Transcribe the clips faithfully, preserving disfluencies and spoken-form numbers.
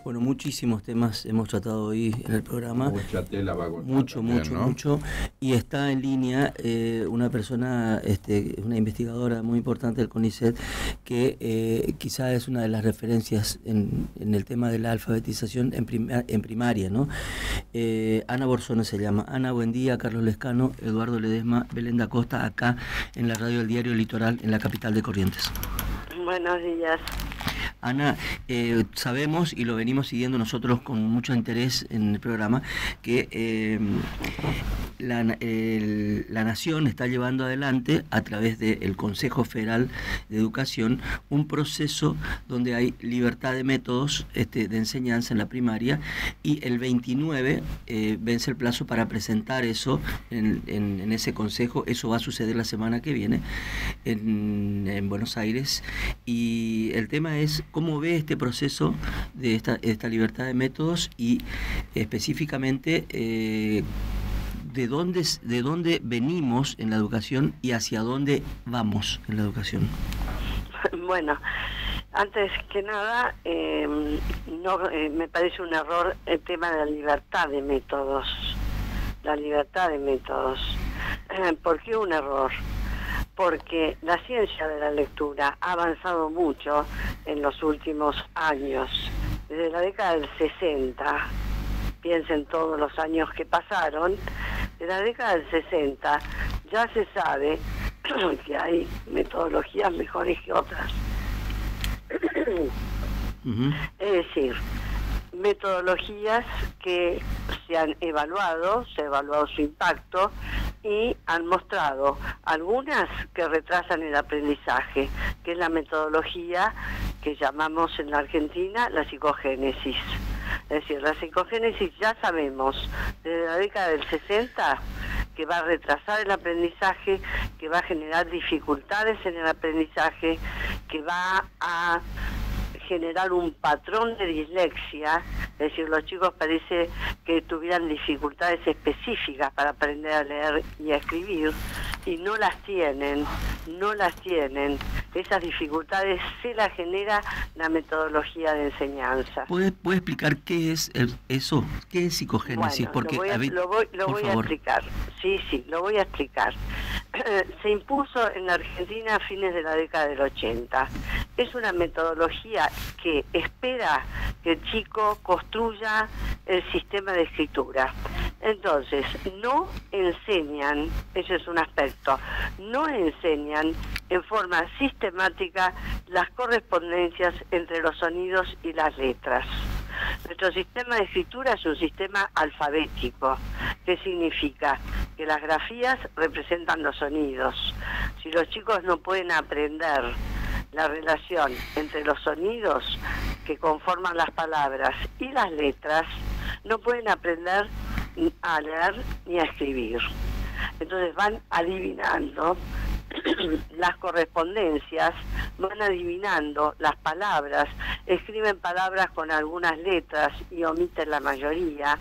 Bueno, muchísimos temas hemos tratado hoy en el programa. Mucha tela va a cortar. Mucho, también, mucho, ¿no? mucho. Y está en línea eh, una persona, este, una investigadora muy importante del CONICET, que eh, quizá es una de las referencias en, en el tema de la alfabetización en, prima, en primaria, ¿no? Eh, Ana Borzone se llama. Ana, buen día. Carlos Lescano, Eduardo Ledesma, Belén da Costa, acá en la radio del Diario Litoral, en la capital de Corrientes. Buenos días. Ana, eh, sabemos y lo venimos siguiendo nosotros con mucho interés en el programa, que eh, la, el, la Nación está llevando adelante a través del Consejo Federal de Educación un proceso donde hay libertad de métodos este, de enseñanza en la primaria, y el veintinueve eh, vence el plazo para presentar eso en, en, en ese consejo. Eso va a suceder la semana que viene en, en Buenos Aires, y el tema es cómo ve este proceso de esta, esta libertad de métodos y específicamente eh, de dónde, de dónde venimos en la educación y hacia dónde vamos en la educación. Bueno, antes que nada, eh, no, eh, me parece un error el tema de la libertad de métodos. La libertad de métodos. Eh, ¿Por qué un error? Porque la ciencia de la lectura ha avanzado mucho en los últimos años. Desde la década del sesenta, piensen todos los años que pasaron, de la década del sesenta ya se sabe que hay metodologías mejores que otras. Uh-huh. Es decir, metodologías que se han evaluado, se ha evaluado su impacto y han mostrado algunas que retrasan el aprendizaje, que es la metodología que llamamos en la Argentina la psicogénesis. Es decir, la psicogénesis ya sabemos desde la década del sesenta que va a retrasar el aprendizaje, que va a generar dificultades en el aprendizaje, que va a generar un patrón de dislexia, es decir, los chicos parece que tuvieran dificultades específicas para aprender a leer y a escribir, y no las tienen, no las tienen. Esas dificultades se las genera la metodología de enseñanza. ¿Puede, puede explicar qué es eso? ¿Qué es psicogénesis? Bueno, Porque, lo voy a, lo voy, lo voy a explicar. Sí, sí, lo voy a explicar. Se impuso en la Argentina a fines de la década del ochenta. Es una metodología que espera que el chico construya el sistema de escritura. Entonces, no enseñan, ese es un aspecto, no enseñan en forma sistemática las correspondencias entre los sonidos y las letras. Nuestro sistema de escritura es un sistema alfabético. ¿Qué significa? Que las grafías representan los sonidos. Si los chicos no pueden aprender la relación entre los sonidos que conforman las palabras y las letras, no pueden aprender a leer ni a escribir. Entonces van adivinando las correspondencias, van adivinando las palabras, escriben palabras con algunas letras y omiten la mayoría.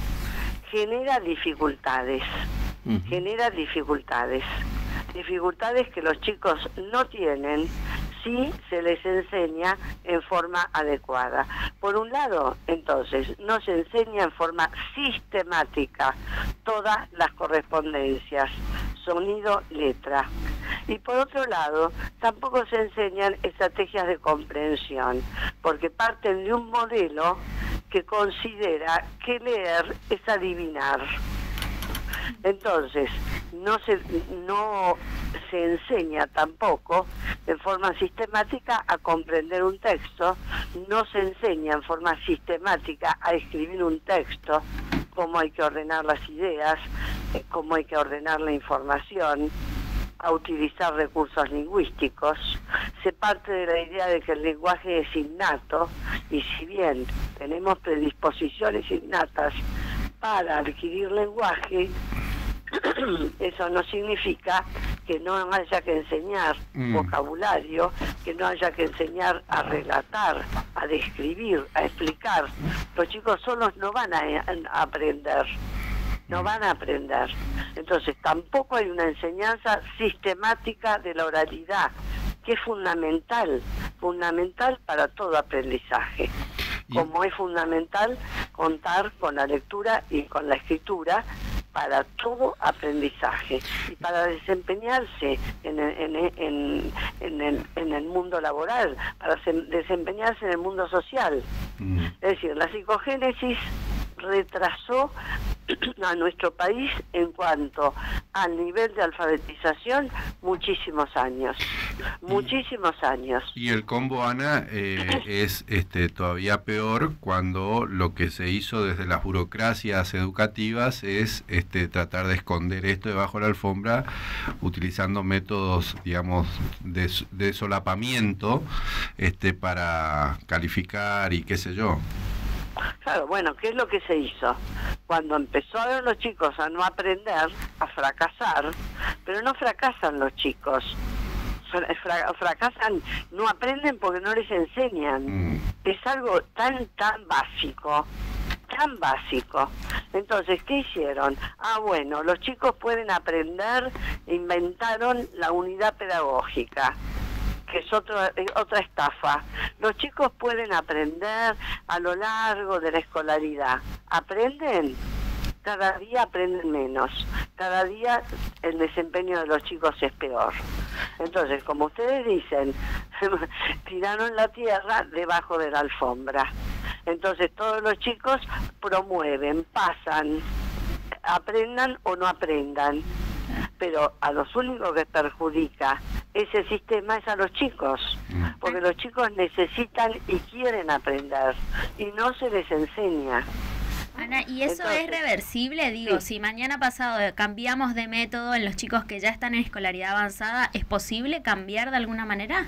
Genera dificultades, uh-huh. genera dificultades, dificultades que los chicos no tienen si se les enseña en forma adecuada. Por un lado, entonces, no se enseña en forma sistemática todas las correspondencias, sonido, letra. Y por otro lado, tampoco se enseñan estrategias de comprensión, porque parten de un modelo que considera que leer es adivinar. Entonces, no se, no se enseña tampoco en forma sistemática a comprender un texto, no se enseña en forma sistemática a escribir un texto, cómo hay que ordenar las ideas, cómo hay que ordenar la información, a utilizar recursos lingüísticos. Se parte de la idea de que el lenguaje es innato, y si bien tenemos predisposiciones innatas para adquirir lenguaje, eso no significa que no haya que enseñar mm. vocabulario, que no haya que enseñar a relatar, a describir, a explicar. Los chicos solos no van a, a aprender, no van a aprender. Entonces tampoco hay una enseñanza sistemática de la oralidad, que es fundamental, fundamental para todo aprendizaje. como es fundamental contar con la lectura y con la escritura para todo aprendizaje y para desempeñarse en el, en, en, en, el, en el mundo laboral, para desempeñarse en el mundo social. Mm. Es decir, la psicogénesis retrasó a nuestro país en cuanto al nivel de alfabetización muchísimos años, muchísimos y, años. Y el combo, Ana, eh, es este todavía peor cuando lo que se hizo desde las burocracias educativas es este tratar de esconder esto debajo de la alfombra utilizando métodos, digamos, de, de solapamiento este para calificar y qué sé yo. Claro, bueno, ¿qué es lo que se hizo? Cuando empezaron los chicos a no aprender, a fracasar, pero no fracasan los chicos, fracasan, no aprenden porque no les enseñan. Mm. Es algo tan, tan básico, tan básico. Entonces, ¿qué hicieron? Ah, bueno, los chicos pueden aprender, inventaron la unidad pedagógica, que es otro, otra estafa. Los chicos pueden aprender a lo largo de la escolaridad. ¿Aprenden? Cada día aprenden menos. Cada día el desempeño de los chicos es peor. Entonces, como ustedes dicen, tiraron la tierra debajo de la alfombra. Entonces, todos los chicos promueven, pasan, aprendan o no aprendan. Pero a los únicos que perjudica ese sistema es a los chicos, porque los chicos necesitan y quieren aprender y no se les enseña. Ana, ¿y eso Entonces, es reversible? Digo, sí. Si mañana pasado cambiamos de método en los chicos que ya están en escolaridad avanzada, ¿es posible cambiar de alguna manera?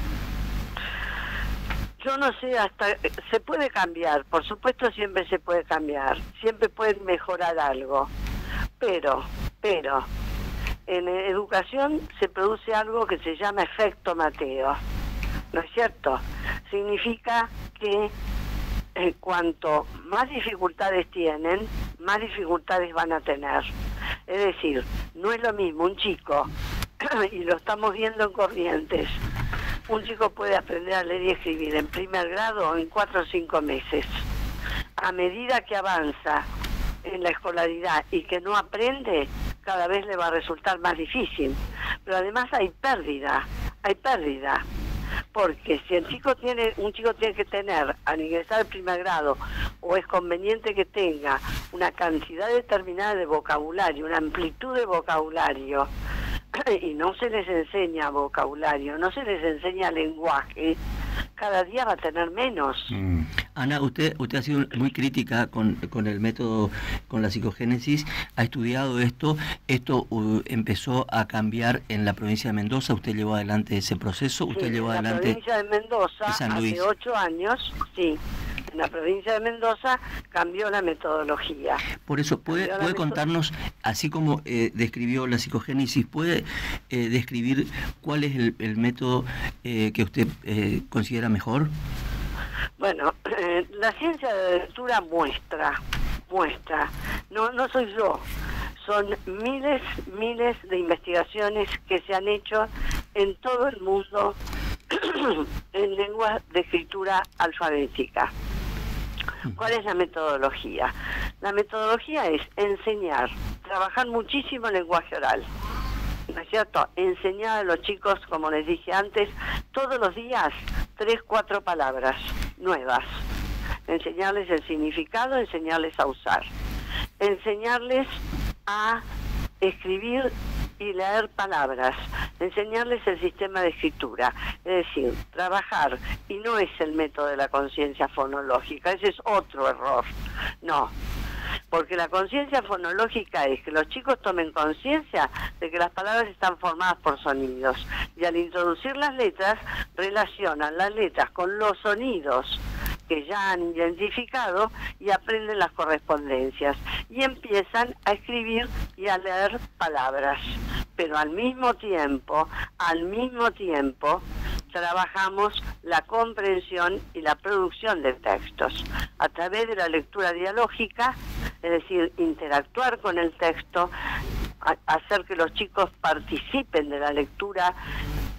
Yo no sé, hasta se puede cambiar, por supuesto siempre se puede cambiar, siempre pueden mejorar algo, pero, pero... en educación se produce algo que se llama efecto Mateo, ¿no es cierto? Significa que eh, cuanto más dificultades tienen, más dificultades van a tener. Es decir, no es lo mismo un chico, y lo estamos viendo en Corrientes, un chico puede aprender a leer y escribir en primer grado en cuatro o cinco meses. A medida que avanza en la escolaridad y que no aprende, cada vez le va a resultar más difícil. Pero además hay pérdida, hay pérdida. Porque si el chico tiene, un chico tiene que tener, al ingresar al primer grado, o es conveniente que tenga una cantidad determinada de vocabulario, una amplitud de vocabulario, y no se les enseña vocabulario, no se les enseña lenguaje, cada día va a tener menos. Mm. Ana, usted usted ha sido muy crítica con, con el método, con la psicogénesis, ha estudiado esto, esto uh, empezó a cambiar en la provincia de Mendoza, usted llevó adelante ese proceso, usted sí, llevó en adelante... la provincia de Mendoza, hace ocho años, sí, en la provincia de Mendoza cambió la metodología. Por eso, ¿puede, puede contarnos, así como eh, describió la psicogénesis, puede eh, describir cuál es el, el método eh, que usted eh, considera mejor? Bueno, eh, la ciencia de lectura muestra, muestra, no, no soy yo, son miles, miles de investigaciones que se han hecho en todo el mundo en lengua de escritura alfabética. ¿Cuál es la metodología? La metodología es enseñar, trabajar muchísimo el lenguaje oral, ¿no es cierto? Enseñar a los chicos, como les dije antes, todos los días tres, cuatro palabras nuevas. Enseñarles el significado, enseñarles a usar. Enseñarles a escribir y leer palabras, enseñarles el sistema de escritura, es decir, trabajar, y no es el método de la conciencia fonológica, ese es otro error, no, porque la conciencia fonológica es que los chicos tomen conciencia de que las palabras están formadas por sonidos, y al introducir las letras, relacionan las letras con los sonidos que ya han identificado y aprenden las correspondencias y empiezan a escribir y a leer palabras. Pero al mismo tiempo, al mismo tiempo, trabajamos la comprensión y la producción de textos a través de la lectura dialógica, es decir, interactuar con el texto, hacer que los chicos participen de la lectura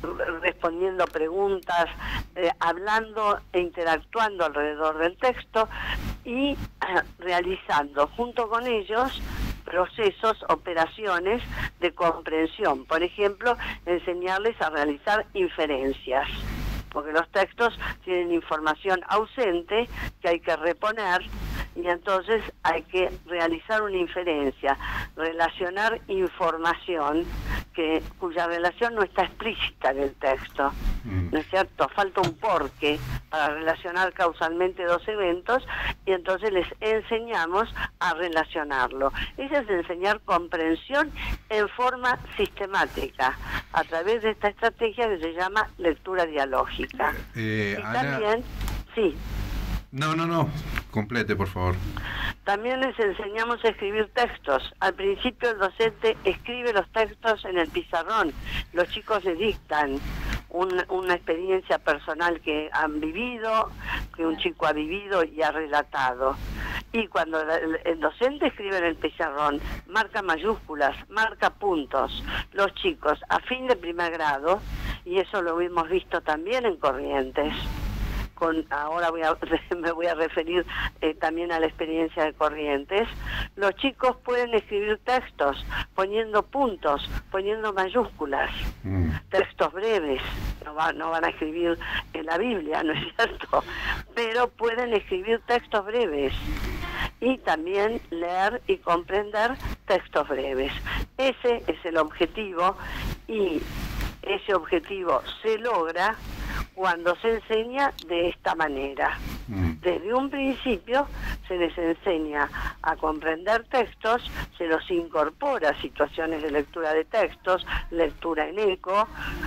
respondiendo preguntas, eh, hablando e interactuando alrededor del texto y eh, realizando junto con ellos procesos, operaciones de comprensión. Por ejemplo, enseñarles a realizar inferencias, porque los textos tienen información ausente que hay que reponer, y entonces hay que realizar una inferencia, relacionar información que cuya relación no está explícita en el texto, ¿no es cierto? Falta un porqué para relacionar causalmente dos eventos, y entonces les enseñamos a relacionarlo. Eso es enseñar comprensión en forma sistemática, a través de esta estrategia que se llama lectura dialógica. Eh, y Ana... también, sí. No, no, no. Complete, por favor. También les enseñamos a escribir textos. Al principio el docente escribe los textos en el pizarrón. Los chicos le dictan un, una experiencia personal que han vivido, que un chico ha vivido y ha relatado. Y cuando el, el docente escribe en el pizarrón, marca mayúsculas, marca puntos. Los chicos a fin de primer grado, y eso lo hemos visto también en Corrientes, Con, ahora voy a, me voy a referir eh, también a la experiencia de Corrientes, los chicos pueden escribir textos poniendo puntos, poniendo mayúsculas, mm. textos breves, no, va, no van a escribir en la Biblia, ¿no es cierto? Pero pueden escribir textos breves y también leer y comprender textos breves. Ese es el objetivo, y ese objetivo se logra cuando se enseña de esta manera. Desde un principio se les enseña a comprender textos, se los incorpora a situaciones de lectura de textos, lectura en eco,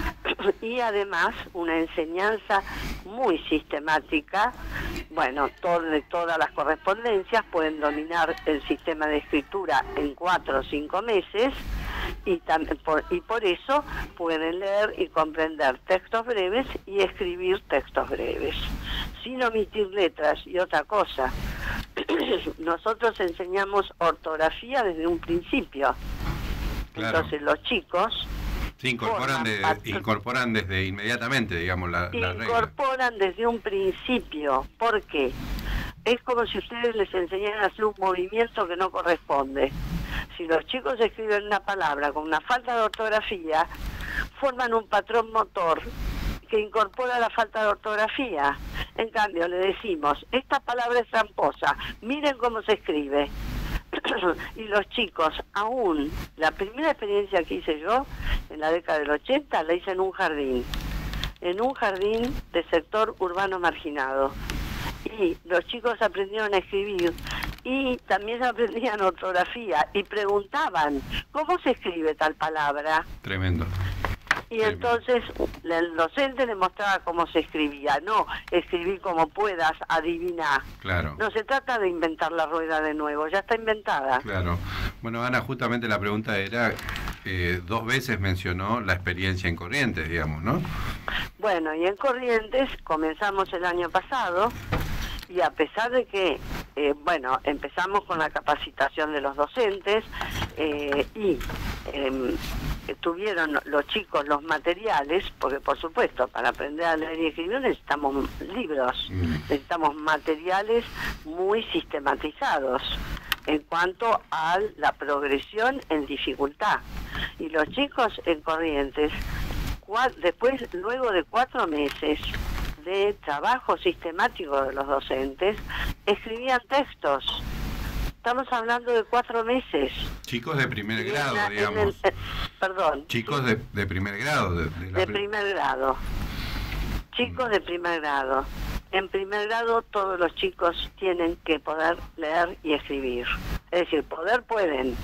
y además una enseñanza muy sistemática. Bueno, todo, de todas las correspondencias pueden dominar el sistema de escritura en cuatro o cinco meses, y, también por, y por eso pueden leer y comprender textos breves y escribir textos breves, sin omitir letras. Y otra cosa, nosotros enseñamos ortografía desde un principio. Claro. Entonces los chicos se incorporan, de, incorporan desde inmediatamente, digamos, la, la regla. Incorporan desde un principio. ¿Por qué? Es como si ustedes les enseñaran a hacer un movimiento que no corresponde. Si los chicos escriben una palabra con una falta de ortografía, forman un patrón motor que incorpora la falta de ortografía. En cambio, le decimos, esta palabra es tramposa, miren cómo se escribe. Y los chicos, aún, la primera experiencia que hice yo, en la década del ochenta, la hice en un jardín, en un jardín de sector urbano marginado. Y los chicos aprendieron a escribir y también aprendían ortografía y preguntaban, ¿cómo se escribe tal palabra? Tremendo. Y entonces el docente le mostraba cómo se escribía, no escribí como puedas, adivina. Claro. No se trata de inventar la rueda de nuevo, ya está inventada. Claro. Bueno, Ana, justamente la pregunta era, eh, dos veces mencionó la experiencia en Corrientes, digamos, ¿no? Bueno, y en Corrientes comenzamos el año pasado, y a pesar de que, eh, bueno, empezamos con la capacitación de los docentes, eh, y eh, tuvieron los chicos los materiales, porque por supuesto, para aprender a leer y escribir necesitamos libros, mm. necesitamos materiales muy sistematizados en cuanto a la progresión en dificultad. Y los chicos en Corrientes, después, luego de cuatro meses de trabajo sistemático de los docentes, escribían textos. Estamos hablando de cuatro meses. Chicos de primer y grado, la, digamos. el, eh, perdón. Chicos de, de primer grado. De, de, la de primer grado. Chicos mm. de primer grado. En primer grado todos los chicos tienen que poder leer y escribir. Es decir, poder pueden.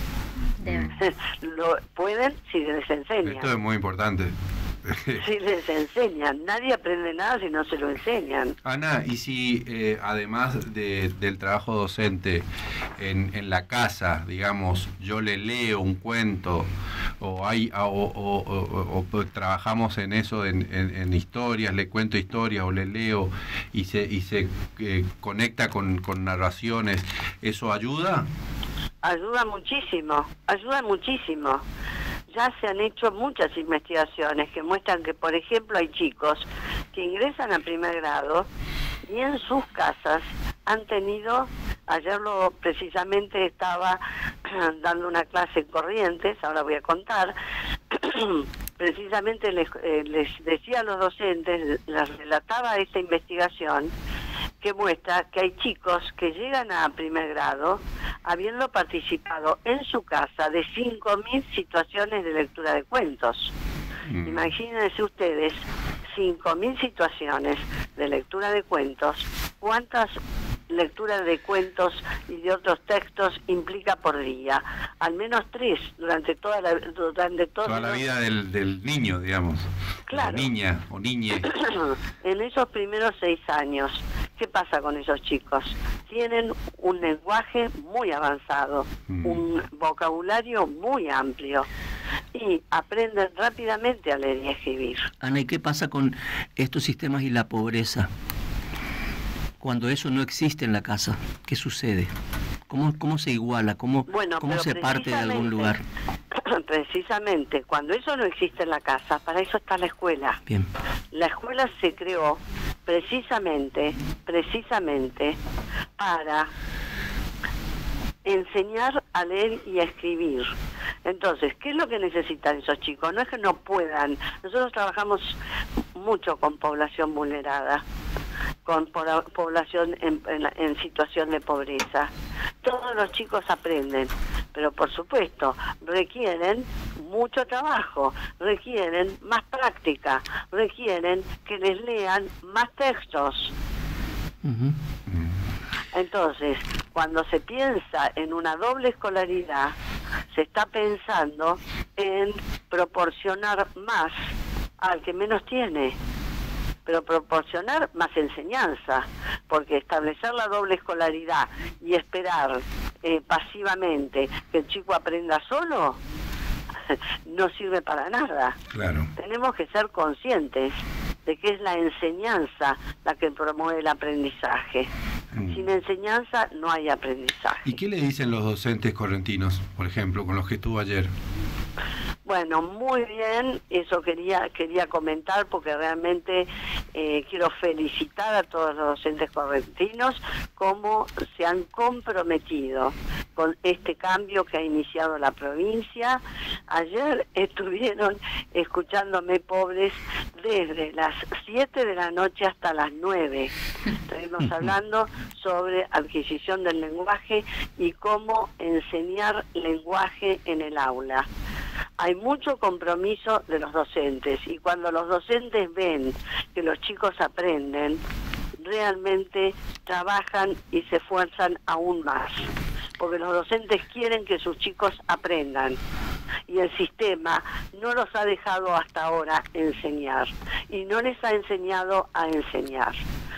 Lo pueden si les enseñan. Esto es muy importante. Si les enseñan, nadie aprende nada si no se lo enseñan. Ana, y si eh, además de, del trabajo docente en, en la casa, digamos, yo le leo un cuento o hay o, o, o, o, o trabajamos en eso en, en, en historias, le cuento historias o le leo y se y se eh, conecta con, con narraciones, ¿eso ayuda? Ayuda muchísimo, ayuda muchísimo. ya se han hecho muchas investigaciones que muestran que, por ejemplo, hay chicos que ingresan a primer grado y en sus casas han tenido, ayer lo precisamente estaba dando una clase en Corrientes, ahora voy a contar, precisamente les, eh, les decía a los docentes, les relataba esta investigación que muestra que hay chicos que llegan a primer grado habiendo participado en su casa de cinco mil situaciones de lectura de cuentos. Mm. Imagínense ustedes, cinco mil situaciones de lectura de cuentos, ¿cuántas lecturas de cuentos y de otros textos implica por día? Al menos tres durante toda la durante todo toda la vida del, del niño, digamos. Claro. La niña o niñe. En esos primeros seis años, ¿qué pasa con esos chicos? Tienen un lenguaje muy avanzado, mm. un vocabulario muy amplio y aprenden rápidamente a leer y a escribir. Ana, ¿y qué pasa con estos sistemas y la pobreza? Cuando eso no existe en la casa, ¿qué sucede? ¿Cómo, cómo se iguala? ¿Cómo, bueno, cómo se parte de algún lugar? Precisamente, cuando eso no existe en la casa, para eso está la escuela. Bien. La escuela se creó precisamente, precisamente para enseñar a leer y a escribir. Entonces, ¿qué es lo que necesitan esos chicos? No es que no puedan. Nosotros trabajamos mucho con población vulnerada, con población en, en, en situación de pobreza. Todos los chicos aprenden, pero por supuesto requieren mucho trabajo, requieren más práctica, requieren que les lean más textos. Uh-huh. Entonces, cuando se piensa en una doble escolaridad, se está pensando en proporcionar más al que menos tiene, pero proporcionar más enseñanza, porque establecer la doble escolaridad y esperar eh, pasivamente que el chico aprenda solo no sirve para nada. Claro. Tenemos que ser conscientes de que es la enseñanza la que promueve el aprendizaje. Mm. Sin enseñanza no hay aprendizaje. ¿Y qué le dicen los docentes correntinos, por ejemplo, con los que estuvo ayer? Bueno, muy bien, eso quería quería comentar porque realmente eh, quiero felicitar a todos los docentes correntinos cómo se han comprometido con este cambio que ha iniciado la provincia. Ayer estuvieron escuchándome, pobres, desde las siete de la noche hasta las nueve. Estuvimos hablando sobre adquisición del lenguaje y cómo enseñar lenguaje en el aula. Hay mucho compromiso de los docentes y cuando los docentes ven que los chicos aprenden, realmente trabajan y se esfuerzan aún más, porque los docentes quieren que sus chicos aprendan y el sistema no los ha dejado hasta ahora enseñar y no les ha enseñado a enseñar.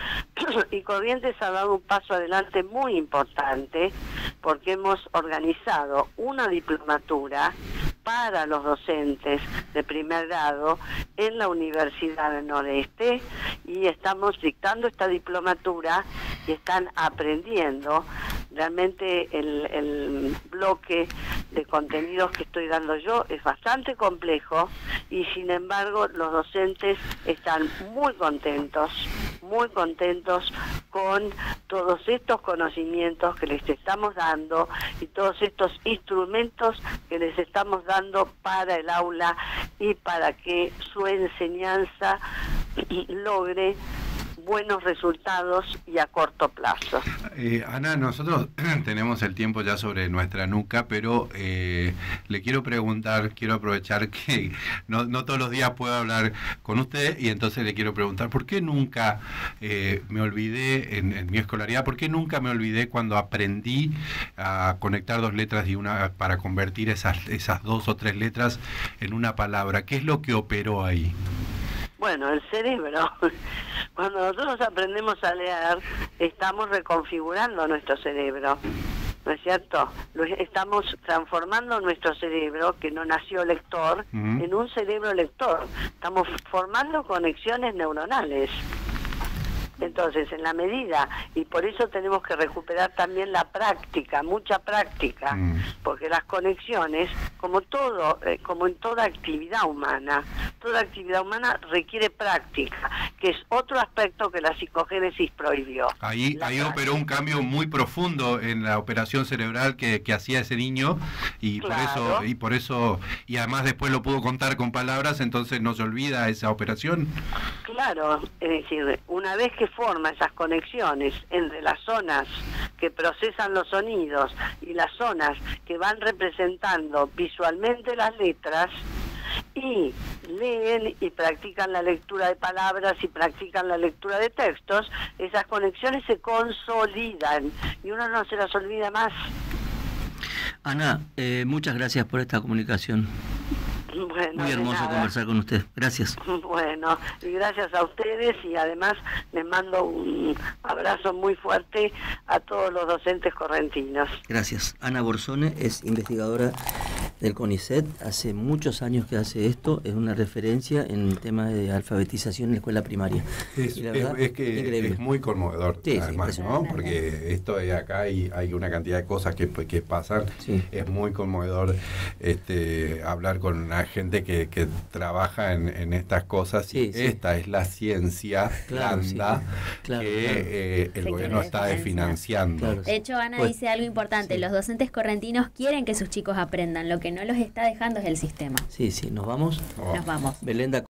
Y Corrientes ha dado un paso adelante muy importante porque hemos organizado una diplomatura para los docentes de primer grado en la Universidad del Noreste y estamos dictando esta diplomatura y están aprendiendo. Realmente el, el bloque de contenidos que estoy dando yo es bastante complejo y sin embargo los docentes están muy contentos, muy contentos con todos estos conocimientos que les estamos dando y todos estos instrumentos que les estamos dando para el aula y para que su enseñanza logre buenos resultados y a corto plazo. Eh, Ana, nosotros tenemos el tiempo ya sobre nuestra nuca, pero eh, le quiero preguntar, quiero aprovechar que no, no todos los días puedo hablar con usted y entonces le quiero preguntar, ¿por qué nunca eh, me olvidé en, en mi escolaridad, por qué nunca me olvidé cuando aprendí a conectar dos letras y una para convertir esas, esas dos o tres letras en una palabra? ¿Qué es lo que operó ahí? Bueno, el cerebro. Cuando nosotros aprendemos a leer, estamos reconfigurando nuestro cerebro, ¿no es cierto? Lo estamos transformando nuestro cerebro, que no nació lector, uh-huh. en un cerebro lector. Estamos formando conexiones neuronales. Entonces, en la medida, y por eso tenemos que recuperar también la práctica, mucha práctica, mm. porque las conexiones, como todo, eh, como en toda actividad humana, toda actividad humana requiere práctica, que es otro aspecto que la psicogénesis prohibió. Ahí, ahí operó un cambio muy profundo en la operación cerebral que, que hacía ese niño, y claro. por eso, y por eso, y además después lo pudo contar con palabras, entonces no se olvida esa operación. Claro, es decir, una vez que forma esas conexiones entre las zonas que procesan los sonidos y las zonas que van representando visualmente las letras, y leen y practican la lectura de palabras y practican la lectura de textos, esas conexiones se consolidan y uno no se las olvida más. Ana, eh, muchas gracias por esta comunicación. Bueno, muy hermoso conversar con usted. Gracias. Bueno, y gracias a ustedes, y además les mando un abrazo muy fuerte a todos los docentes correntinos. Gracias. Ana Borsone es investigadora del CONICET, hace muchos años que hace esto, es una referencia en temas de alfabetización en la escuela primaria. Es, es, es que increíble. Es muy conmovedor, sí, además, sí, ¿no? Porque esto de acá hay, hay una cantidad de cosas que, que pasan, sí. Es muy conmovedor este, hablar con la gente que, que trabaja en, en estas cosas, sí, y sí. Esta es la ciencia claro, blanda sí, claro, que claro. Eh, el sí, gobierno está desfinanciando. Claro, de hecho, Ana pues, dice algo importante, sí. Los docentes correntinos quieren que sus chicos aprendan, lo que no los está dejando es el sistema. Sí, sí, ¿nos vamos? Nos vamos. Belenda.